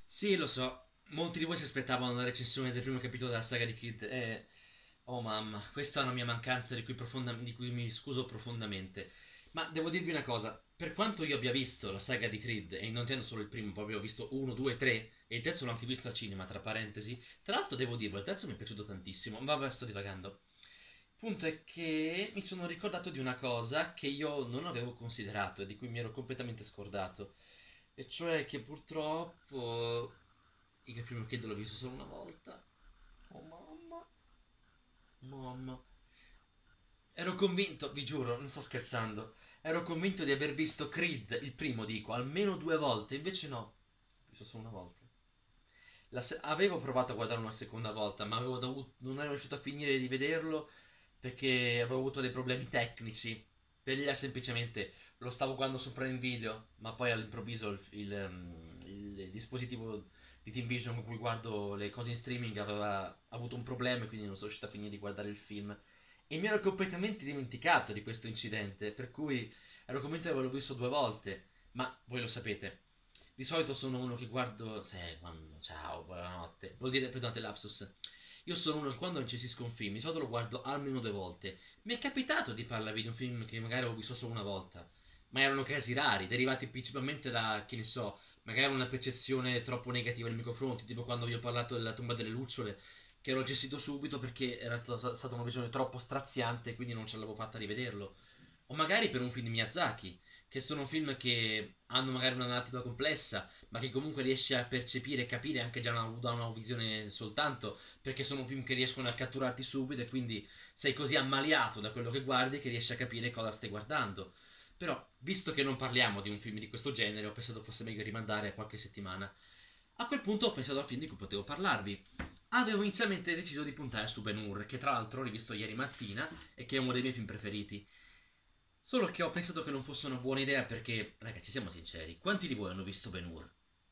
Sì, lo so, molti di voi si aspettavano la recensione del primo capitolo della saga di Kid e... Oh mamma, questa è una mia mancanza di cui mi scuso profondamente. Ma devo dirvi una cosa, per quanto io abbia visto la saga di Creed, e non intendo solo il primo, proprio ho visto uno, due, tre, e il terzo l'ho anche visto al cinema, tra parentesi, tra l'altro devo dirlo, il terzo mi è piaciuto tantissimo, ma vabbè, sto divagando. Il punto è che mi sono ricordato di una cosa che io non avevo considerato e di cui mi ero completamente scordato. E cioè che purtroppo il primo Kid l'ho visto solo una volta. Oh mamma, mamma. Ero convinto, vi giuro, non sto scherzando. Ero convinto di aver visto Creed, il primo dico, almeno due volte, invece no. L'ho visto solo una volta. Avevo provato a guardare una seconda volta, ma non ero riuscito a finire di vederlo perché avevo avuto dei problemi tecnici. Per via semplicemente lo stavo guardando su Prime Video, ma poi all'improvviso il dispositivo di Team Vision con cui guardo le cose in streaming aveva avuto un problema e quindi non sono riuscito a finire di guardare il film. E mi ero completamente dimenticato di questo incidente, per cui ero convinto di averlo visto due volte. Ma voi lo sapete, di solito sono uno che guardo. Ciao, buonanotte. Vuol dire, perdonate lapsus. Io sono uno che quando recensisco un film, di solito lo guardo almeno due volte. Mi è capitato di parlarvi di un film che magari ho visto solo una volta, ma erano casi rari, derivati principalmente da, che ne so, magari una percezione troppo negativa nei miei confronti, tipo quando vi ho parlato della tomba delle lucciole, che ero gestito subito perché era stata una visione troppo straziante e quindi non ce l'avevo fatta rivederlo. O magari per un film di Miyazaki, che sono film che hanno magari una narrativa complessa, ma che comunque riesci a percepire e capire anche già da una visione soltanto, perché sono film che riescono a catturarti subito e quindi sei così ammaliato da quello che guardi che riesci a capire cosa stai guardando. Però, visto che non parliamo di un film di questo genere, ho pensato fosse meglio rimandare a qualche settimana. A quel punto ho pensato al film di cui potevo parlarvi. Avevo inizialmente deciso di puntare su Ben-Hur, che tra l'altro ho rivisto ieri mattina e che è uno dei miei film preferiti. Solo che ho pensato che non fosse una buona idea perché, ragazzi, siamo sinceri, quanti di voi hanno visto Ben-Hur?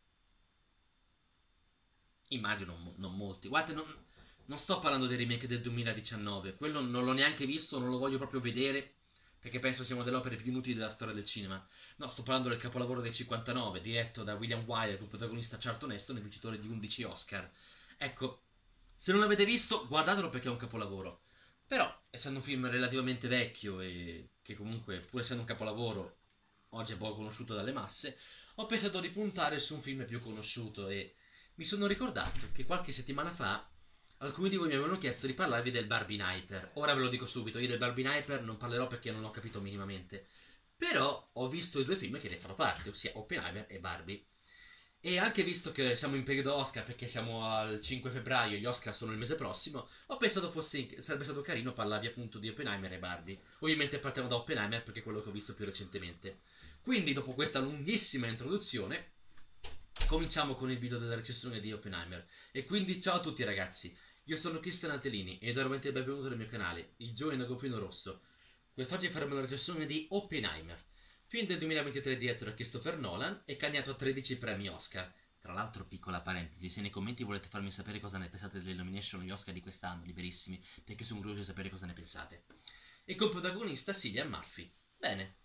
Immagino non molti. Guardate, non sto parlando del remake del 2019, quello non l'ho neanche visto, non lo voglio proprio vedere perché penso sia una delle opere più inutili della storia del cinema. No, sto parlando del capolavoro del 59, diretto da William Wyler, con protagonista Charlton Heston e vincitore di 11 Oscar. Ecco, se non l'avete visto, guardatelo perché è un capolavoro. Però, essendo un film relativamente vecchio e che comunque, pur essendo un capolavoro, oggi è poco conosciuto dalle masse, ho pensato di puntare su un film più conosciuto e mi sono ricordato che qualche settimana fa alcuni di voi mi avevano chiesto di parlarvi del Barbie Hyper. Ora ve lo dico subito, io del Barbie Hyper non parlerò perché non l'ho capito minimamente. Però ho visto i due film che ne fanno parte, ossia Oppenheimer e Barbie. E anche visto che siamo in periodo Oscar, perché siamo al 5 febbraio e gli Oscar sono il mese prossimo, ho pensato sarebbe stato carino parlarvi appunto di Oppenheimer e Barbie. Ovviamente partiamo da Oppenheimer perché è quello che ho visto più recentemente. Quindi, dopo questa lunghissima introduzione, cominciamo con il video della recensione di Oppenheimer. E quindi ciao a tutti ragazzi, io sono Cristian Altellini e do veramente il benvenuto nel mio canale, il giovane Agofino Rosso. Quest'oggi faremo una recensione di Oppenheimer, film del 2023 diretto da Christopher Nolan e candidato a 13 premi Oscar. Tra l'altro, piccola parentesi, se nei commenti volete farmi sapere cosa ne pensate delle nomination agli Oscar di quest'anno, liberissimi, perché sono curioso di sapere cosa ne pensate. E con protagonista Cillian Murphy. Bene,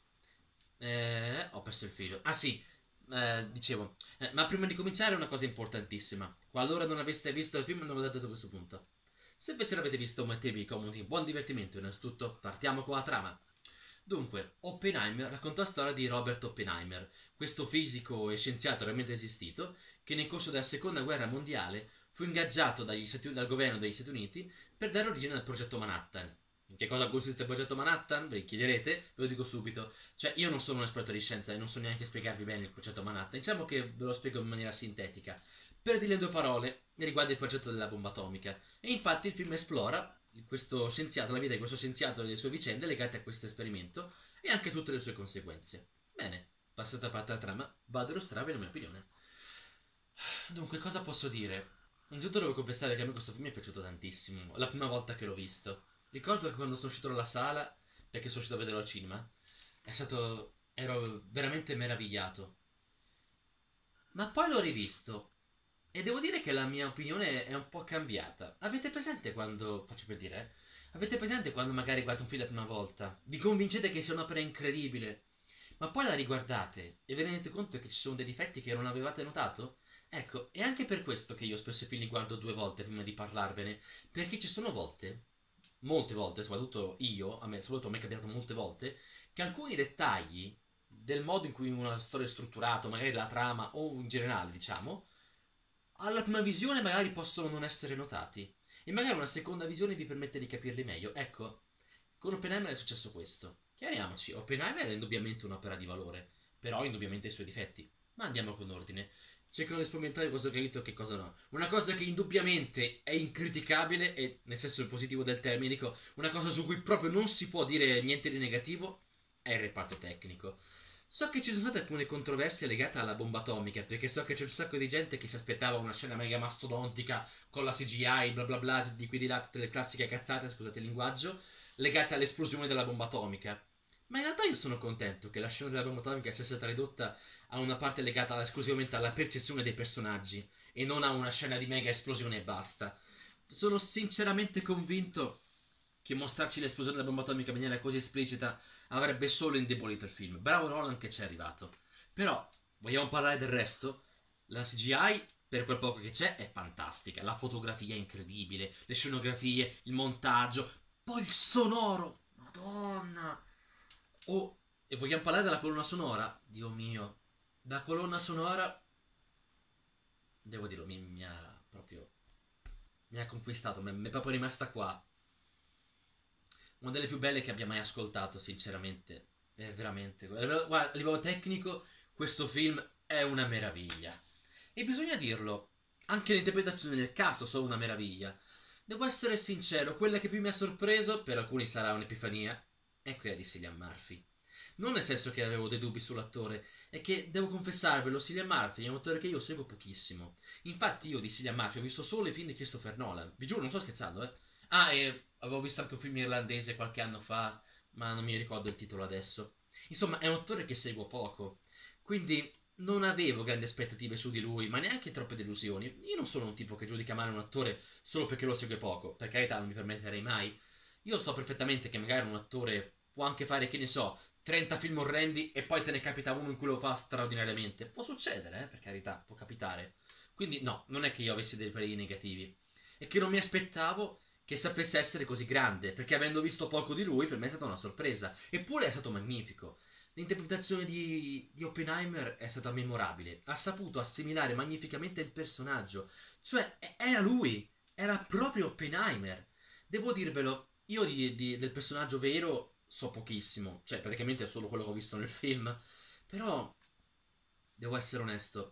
ho perso il filo. Ah sì, dicevo, ma prima di cominciare una cosa importantissima. Qualora non aveste visto il film, non lo date da questo punto. Se invece l'avete visto, mettetevi comodi, buon divertimento. Innanzitutto, partiamo con la trama. Dunque, Oppenheimer racconta la storia di Robert Oppenheimer, questo fisico e scienziato realmente esistito, che nel corso della seconda guerra mondiale fu ingaggiato dal governo degli Stati Uniti per dare origine al progetto Manhattan. In che cosa consiste il progetto Manhattan? Ve lo chiederete, ve lo dico subito. Cioè, io non sono un esperto di scienza e non so neanche spiegarvi bene il progetto Manhattan. Diciamo che ve lo spiego in maniera sintetica. Per dire due parole, riguarda il progetto della bomba atomica. E infatti il film esplora questo scienziato, la vita di questo scienziato e le sue vicende legate a questo esperimento e anche tutte le sue conseguence. Bene, passata a parte la trama, vado a illustrarvi la mia opinione. Dunque, cosa posso dire? Innanzitutto devo confessare che a me questo film mi è piaciuto tantissimo, la prima volta che l'ho visto. Ricordo che quando sono uscito dalla sala, perché sono uscito a vederlo al cinema, è stato... ero veramente meravigliato. Ma poi l'ho rivisto e devo dire che la mia opinione è un po' cambiata. Avete presente quando... faccio per dire, avete presente quando magari guardate un film la prima volta? Vi convincete che sia un'opera incredibile, ma poi la riguardate e vi rendete conto che ci sono dei difetti che non avevate notato? Ecco, è anche per questo che io spesso i film li guardo 2 volte prima di parlarvene, perché ci sono volte, molte volte, soprattutto io, soprattutto a me è capitato molte volte, che alcuni dettagli del modo in cui una storia è strutturata, magari la trama o in generale, diciamo, alla prima visione magari possono non essere notati. E magari una seconda visione vi permette di capirli meglio. Ecco, con Oppenheimer è successo questo. Chiariamoci, Oppenheimer è indubbiamente un'opera di valore, però ha indubbiamente i suoi difetti. Ma andiamo con ordine. Cercano di sperimentare cosa ho capito e che cosa no. Una cosa che indubbiamente è incriticabile, e nel senso positivo del termine, dico, una cosa su cui proprio non si può dire niente di negativo, è il reparto tecnico. So che ci sono state alcune controversie legate alla bomba atomica, perché so che c'è un sacco di gente che si aspettava una scena mega mastodontica con la CGI, bla bla bla, di qui di là, tutte le classiche cazzate, scusate il linguaggio, legate all'esplosione della bomba atomica. Ma in realtà io sono contento che la scena della bomba atomica sia stata ridotta a una parte legata esclusivamente alla percezione dei personaggi e non a una scena di mega esplosione e basta. Sono sinceramente convinto che mostrarci l'esplosione della bomba atomica in maniera così esplicita avrebbe solo indebolito il film. Bravo Nolan che ci è arrivato. Però, vogliamo parlare del resto? La CGI, per quel poco che c'è, è fantastica. La fotografia è incredibile, le scenografie, il montaggio, poi il sonoro. Madonna! Oh, e vogliamo parlare della colonna sonora? Dio mio. La colonna sonora, devo dirlo, mi ha proprio... mi ha conquistato, mi è proprio rimasta qua. Una delle più belle che abbia mai ascoltato, sinceramente. È veramente... Guarda, a livello tecnico, questo film è una meraviglia. E bisogna dirlo, anche l'interpretazione del cast sono una meraviglia. Devo essere sincero, quella che più mi ha sorpreso, per alcuni sarà un'epifania, è quella di Cillian Murphy. Non nel senso che avevo dei dubbi sull'attore, è che, devo confessarvelo, Cillian Murphy è un attore che io seguo pochissimo. Infatti io di Cillian Murphy ho visto solo i film di Christopher Nolan. Vi giuro, non sto scherzando, eh. Ah, e avevo visto anche un film irlandese qualche anno fa, ma non mi ricordo il titolo adesso. Insomma, è un attore che seguo poco, quindi non avevo grandi aspettative su di lui, ma neanche troppe delusioni. Io non sono un tipo che giudica male un attore solo perché lo segue poco, per carità non mi permetterei mai. Io so perfettamente che magari un attore può anche fare, che ne so, 30 film orrendi e poi te ne capita uno in cui lo fa straordinariamente. Può succedere, per carità, può capitare. Quindi no, non è che io avessi dei pareri negativi. È che non mi aspettavo che sapesse essere così grande, perché avendo visto poco di lui, per me è stata una sorpresa. Eppure è stato magnifico. L'interpretazione di Oppenheimer è stata memorabile. Ha saputo assimilare magnificamente il personaggio. Cioè, era lui. Era proprio Oppenheimer. Devo dirvelo, io del personaggio vero so pochissimo. Cioè, praticamente è solo quello che ho visto nel film. Però, devo essere onesto,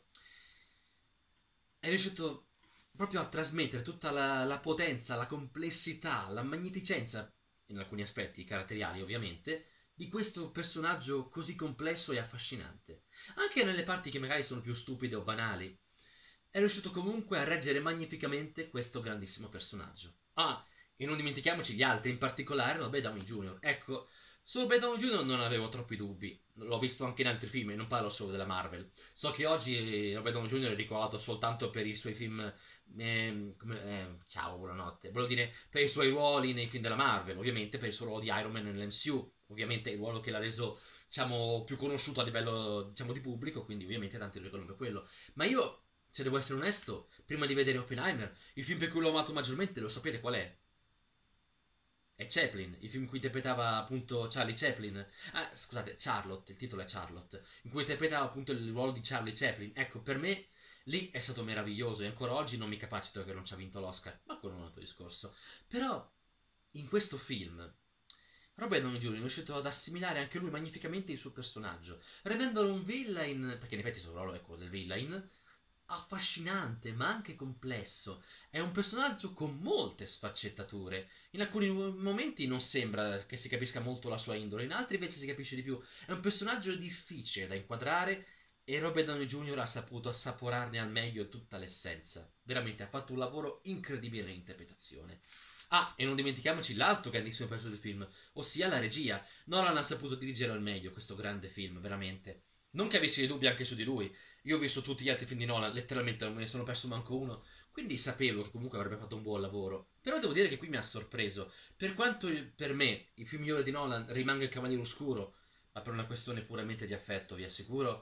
è riuscito proprio a trasmettere tutta la potenza, la complessità, la magnificenza, in alcuni aspetti caratteriali ovviamente, di questo personaggio così complesso e affascinante. Anche nelle parti che magari sono più stupide o banali, è riuscito comunque a reggere magnificamente questo grandissimo personaggio. Ah, e non dimentichiamoci gli altri, in particolare Robert Downey Jr. Ecco, su Robert Downey Jr. non avevo troppi dubbi, l'ho visto anche in altri film e non parlo solo della Marvel. So che oggi Robert Downey Jr. è ricordato soltanto per i suoi film... ciao, buonanotte. Volevo dire, per i suoi ruoli nei film della Marvel, ovviamente per il suo ruolo di Iron Man nell'MCU, ovviamente il ruolo che l'ha reso, diciamo, più conosciuto a livello, diciamo, di pubblico, quindi ovviamente tanti lo ricordano per quello. Ma io, se devo essere onesto, prima di vedere Oppenheimer, il film per cui l'ho amato maggiormente, lo sapete qual è? È Chaplin, il film in cui interpretava appunto Charlie Chaplin. Ah, scusate, Charlotte, il titolo è Charlotte, in cui interpretava appunto il ruolo di Charlie Chaplin. Ecco, per me lì è stato meraviglioso e ancora oggi non mi capacito che non ci ha vinto l'Oscar, ma quello è un altro discorso. Però in questo film Robert Downey Jr. è riuscito ad assimilare anche lui magnificamente il suo personaggio, rendendolo un villain, perché in effetti il suo ruolo è quello del villain, affascinante ma anche complesso. È un personaggio con molte sfaccettature. In alcuni momenti non sembra che si capisca molto la sua indole, in altri invece si capisce di più. È un personaggio difficile da inquadrare e Robert Downey Jr. ha saputo assaporarne al meglio tutta l'essenza. Veramente ha fatto un lavoro incredibile nell'interpretazione. Ah, e non dimentichiamoci l'altro grandissimo pezzo del film, ossia la regia. Nolan ha saputo dirigere al meglio questo grande film, veramente. Non che avessi dei dubbi anche su di lui. Io ho visto tutti gli altri film di Nolan, letteralmente non me ne sono perso manco uno, quindi sapevo che comunque avrebbe fatto un buon lavoro. Però devo dire che qui mi ha sorpreso. Per quanto per me il film migliore di Nolan rimanga Il Cavaliere Oscuro, ma per una questione puramente di affetto, vi assicuro,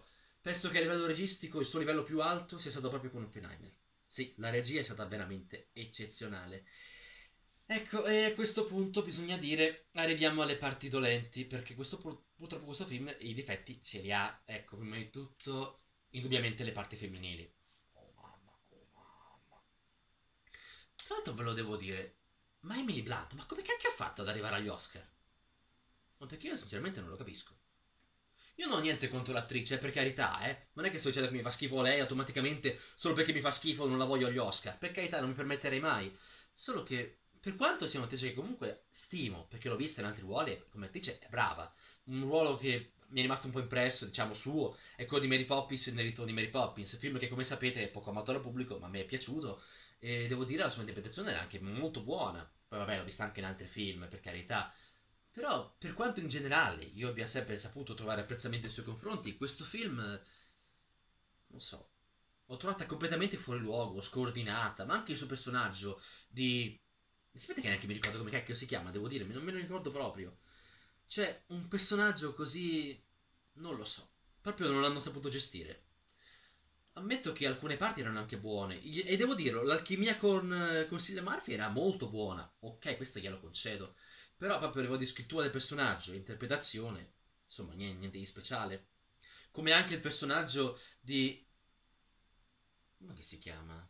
penso che a livello registico il suo livello più alto sia stato proprio con Oppenheimer. Sì, la regia è stata veramente eccezionale. Ecco, e a questo punto bisogna dire, arriviamo alle parti dolenti, perché purtroppo questo film i difetti ce li ha. Ecco, prima di tutto, indubbiamente le parti femminili. Oh mamma, oh mamma. Tra l'altro ve lo devo dire, ma Emily Blunt, ma come cacchio ha fatto ad arrivare agli Oscar? Ma perché io sinceramente non lo capisco. Io non ho niente contro l'attrice, per carità, eh. Non è che sto dicendo che mi fa schifo lei automaticamente solo perché mi fa schifo non la voglio agli Oscar. Per carità, non mi permetterei mai. Solo che, per quanto sia un'attrice che comunque stimo, perché l'ho vista in altri ruoli, come attrice è brava. Un ruolo che mi è rimasto un po' impresso, diciamo, suo, è quello di Mary Poppins nel ritorno di Mary Poppins. Film che, come sapete, è poco amato dal pubblico, ma a me è piaciuto. E devo dire, la sua interpretazione era anche molto buona. Poi vabbè, l'ho vista anche in altri film, per carità. Però, per quanto in generale io abbia sempre saputo trovare apprezzamento nei suoi confronti, questo film, non so, l'ho trovata completamente fuori luogo, scordinata, ma anche il suo personaggio di... Sapete che neanche mi ricordo come cacchio si chiama, devo dire, non me lo ricordo proprio. Cioè, un personaggio così... non lo so, proprio non l'hanno saputo gestire. Ammetto che alcune parti erano anche buone, e devo dirlo, l'alchimia con Cillian Murphy era molto buona. Ok, questo glielo concedo. Però proprio a livello di scrittura del personaggio e interpretazione, insomma, niente di speciale. Come anche il personaggio di... come che si chiama?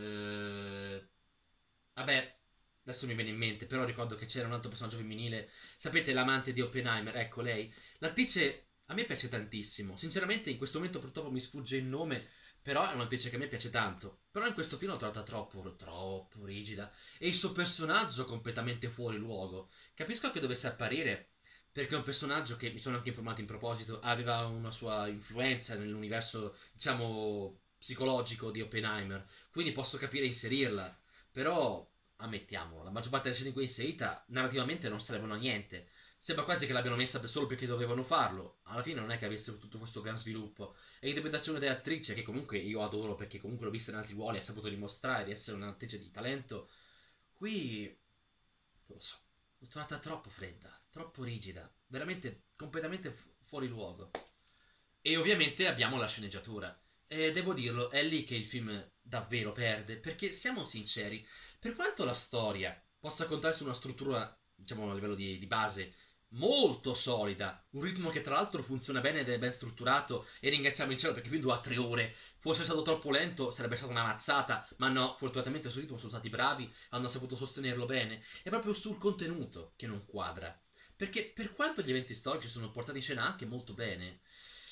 Vabbè, adesso mi viene in mente, però ricordo che c'era un altro personaggio femminile. Sapete, l'amante di Oppenheimer, ecco lei. L'attrice a me piace tantissimo. Sinceramente in questo momento purtroppo mi sfugge il nome, però è un'attrice che a me piace tanto. Però in questo film l'ho trovata troppo rigida. E il suo personaggio completamente fuori luogo. Capisco che dovesse apparire perché è un personaggio che, mi sono anche informato in proposito, aveva una sua influenza nell'universo, diciamo, psicologico di Oppenheimer. Quindi posso capire inserirla. Però, ammettiamolo, la maggior parte delle scene in cui è inserita narrativamente non servono a niente. Sembra quasi che l'abbiano messa solo perché dovevano farlo. Alla fine non è che avesse tutto questo gran sviluppo. E l'interpretazione dell'attrice, che comunque io adoro perché comunque l'ho vista in altri ruoli e ha saputo dimostrare di essere un'attrice di talento, qui, non lo so, l'ho trovata troppo fredda, troppo rigida, veramente completamente fuori luogo. E ovviamente abbiamo la sceneggiatura. E devo dirlo, è lì che il film davvero perde, perché siamo sinceri, per quanto la storia possa contare su una struttura, diciamo a livello di base, molto solida, un ritmo che tra l'altro funziona bene ed è ben strutturato, e ringraziamo il cielo perché il film dura 3 ore, fosse stato troppo lento sarebbe stata una mazzata, ma no, fortunatamente sul ritmo sono stati bravi, hanno saputo sostenerlo bene, è proprio sul contenuto che non quadra. Perché per quanto gli eventi storici sono portati in scena anche molto bene,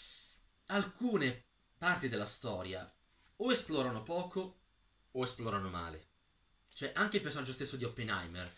alcune parti della storia o esplorano poco o esplorano male. Cioè, anche il personaggio stesso di Oppenheimer,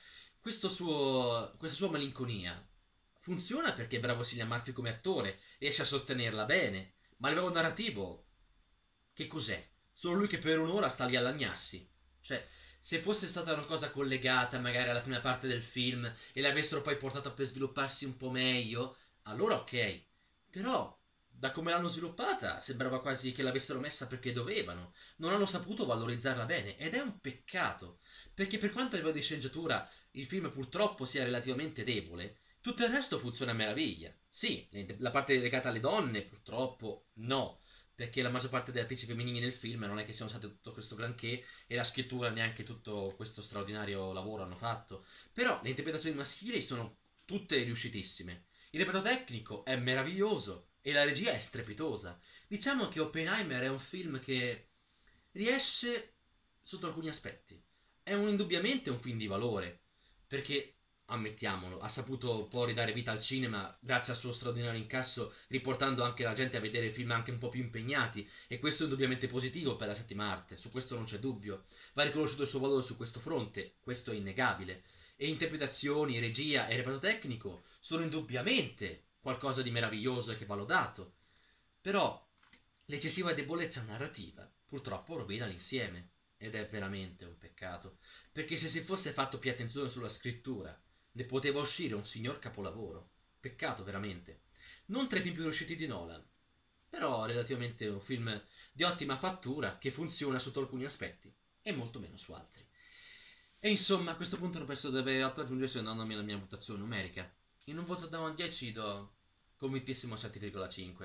questa sua malinconia, funziona perché è bravo Cillian Murphy come attore, riesce a sostenerla bene, ma a livello narrativo, che cos'è? Solo lui che per un'ora sta lì a lagnarsi. Cioè, se fosse stata una cosa collegata magari alla prima parte del film e l'avessero poi portata per svilupparsi un po' meglio, allora ok. Però, da come l'hanno sviluppata, sembrava quasi che l'avessero messa perché dovevano. Non hanno saputo valorizzarla bene ed è un peccato. Perché per quanto a livello di sceneggiatura il film purtroppo sia relativamente debole, tutto il resto funziona a meraviglia. Sì, la parte legata alle donne purtroppo no, perché la maggior parte delle attrici femminili nel film non è che siano state tutto questo granché e la scrittura neanche tutto questo straordinario lavoro hanno fatto. Però le interpretazioni maschili sono tutte riuscitissime. Il reparto tecnico è meraviglioso e la regia è strepitosa. Diciamo che Oppenheimer è un film che riesce sotto alcuni aspetti. Indubbiamente un film di valore, perché, ammettiamolo, ha saputo un po' ridare vita al cinema grazie al suo straordinario incasso, riportando anche la gente a vedere film anche un po' più impegnati, e questo è indubbiamente positivo per la settima arte, su questo non c'è dubbio. Va riconosciuto il suo valore su questo fronte, questo è innegabile. E interpretazioni, regia e reparto tecnico sono indubbiamente qualcosa di meraviglioso e che va lodato. Però l'eccessiva debolezza narrativa purtroppo rovina l'insieme. Ed è veramente un peccato, perché se si fosse fatto più attenzione sulla scrittura, ne poteva uscire un signor capolavoro. Peccato veramente. Non tra i film più riusciti di Nolan, però relativamente un film di ottima fattura che funziona sotto alcuni aspetti e molto meno su altri. E insomma, a questo punto non penso di avere altro da aggiungere se dandomi la mia votazione numerica. In un voto da 1 a 10 do convintissimo 7,5.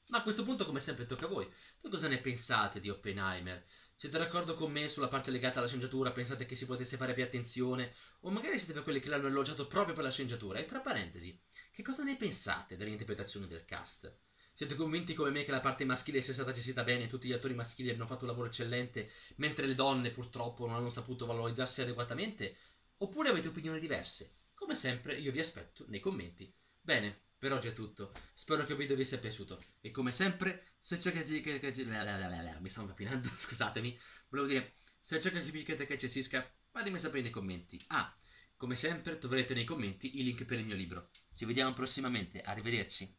Ma a questo punto, come sempre, tocca a voi. Voi cosa ne pensate di Oppenheimer? Siete d'accordo con me sulla parte legata alla sceneggiatura? Pensate che si potesse fare più attenzione? O magari siete per quelli che l'hanno elogiato proprio per la sceneggiatura? E tra parentesi, che cosa ne pensate dell'interpretazione del cast? Siete convinti come me che la parte maschile sia stata gestita bene e tutti gli attori maschili abbiano fatto un lavoro eccellente, mentre le donne purtroppo non hanno saputo valorizzarsi adeguatamente? Oppure avete opinioni diverse? Come sempre, io vi aspetto nei commenti. Bene, per oggi è tutto. Spero che il video vi sia piaciuto. E come sempre, se c'è mi stavo impapinando, scusatemi. Volevo dire, se c'è che cessisca, fatemi sapere nei commenti. Ah, come sempre, troverete nei commenti i link per il mio libro. Ci vediamo prossimamente. Arrivederci.